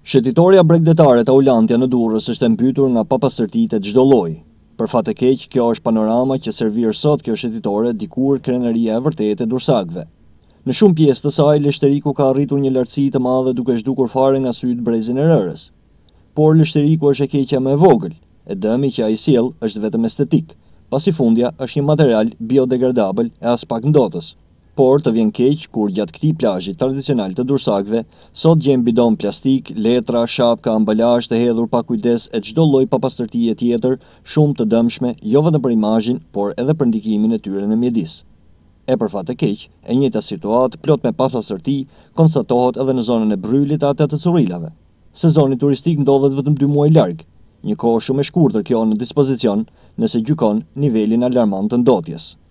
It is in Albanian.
Shëtitoria bregdetare Taulantia në Durrës është e mbytur nga papastërtitë e çdo lloji. Për fat të keq, kjo është panorama që servir sot kjo shëtitore dikur krenaria e vërtetë e dursakëve. Në shumë pjesë të saj, lështeriku ka arritur një lartësi të madhe duke zhdukur fare nga syt brezin e rërës. Por lështeriku është e keqja më e vogël, e dëmi që ai sjell është vetëm estetik, pasi fundja është një material biodegradabël e as pak ndotës. Por të vjen keq kur gjatë këtij plazhi tradicional të dursakëve, sot gjem bidon plastik, letra, shapka, ambalazh të hedhur pa kujdes e çdo lloj papastërtie tjetër, shumë të dëmshme, jo vetëm për imazhin, por edhe për ndikimin e tyre në mjedis. E për fat të keq, e njëjta situatë plot me papastërti konstatohet edhe në zonën e Brylit atë të Currilave. Sezoni turistik ndodhet vetëm 2 muaj larg, një kohë shumë e shkurtër kjo në dispozicion nëse gjykon nivelin alarmant të ndotjes.